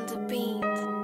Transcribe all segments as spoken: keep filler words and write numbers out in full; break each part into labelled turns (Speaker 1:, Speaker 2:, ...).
Speaker 1: the beat.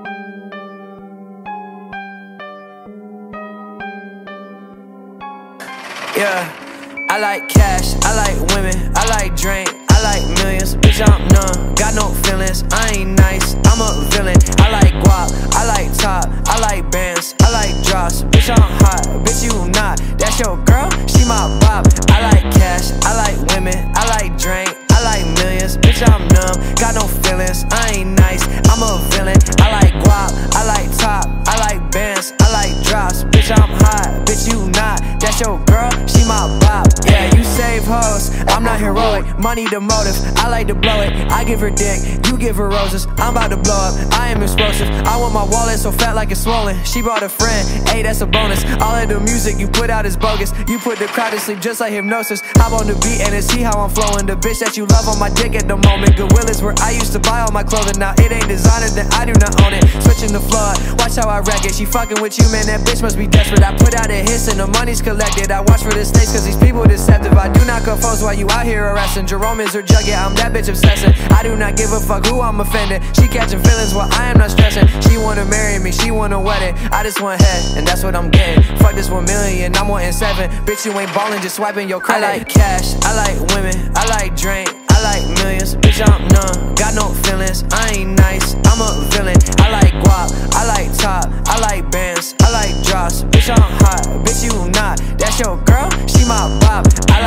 Speaker 2: Yeah, I like cash, I like women, I like drink, I like millions. Bitch, I'm numb, got no feelings, I ain't nice, I'm a villain. I like guap, I like top, I like bands, I like drops. Bitch, I'm hot, bitch, you not. That's your girl, she my bop. I like cash, I like women, I like drink, I like millions. Bitch, I'm numb, got no feelings, I ain't nice, I'm a villain. I like guap, I like top, I like bands, I like drops. Bitch, I'm hot, bitch, you not. That's your girl, she my bop. Yeah, you save hoes, I'm not heroic. Money the motive, I like to blow it. I give her dick, you give her roses. I'm about to blow up, I am explosive. I want my wallet so fat like it's swollen. She brought a friend, hey, that's a bonus. All of the music you put out is bogus. You put the crowd to sleep just like hypnosis. Hop on the beat and then see how I'm flowing. The bitch that you love on my dick at the moment. Goodwill is where I used to buy all my clothing. Now it ain't designer, then I do not own it. Switching the flood, watch how I wreck it. She fucking with you, man, that bitch must be desperate. I put out a hiss and the money's collected. I watch for the snakes cause these people deceptive. I do not confuse while you out here arresting. Jerome is her jug, yeah, I'm that bitch obsessing. I do not give a fuck who I'm offending. She catching feelings while I am not stressing. She wanna marry me, she want a wedding. I just want head, and that's what I'm getting. Fuck this one million, I'm wanting seven. Bitch, you ain't ballin', just swiping your credit. I like cash, I like women, I like drink, I like millions. Bitch, I'm numb, got no feelings, I ain't nice, I'm a villain. I like guap, I like top, I like bands, I like drops. Bitch, I'm hot, bitch, you not. That's your girl, she my bop. I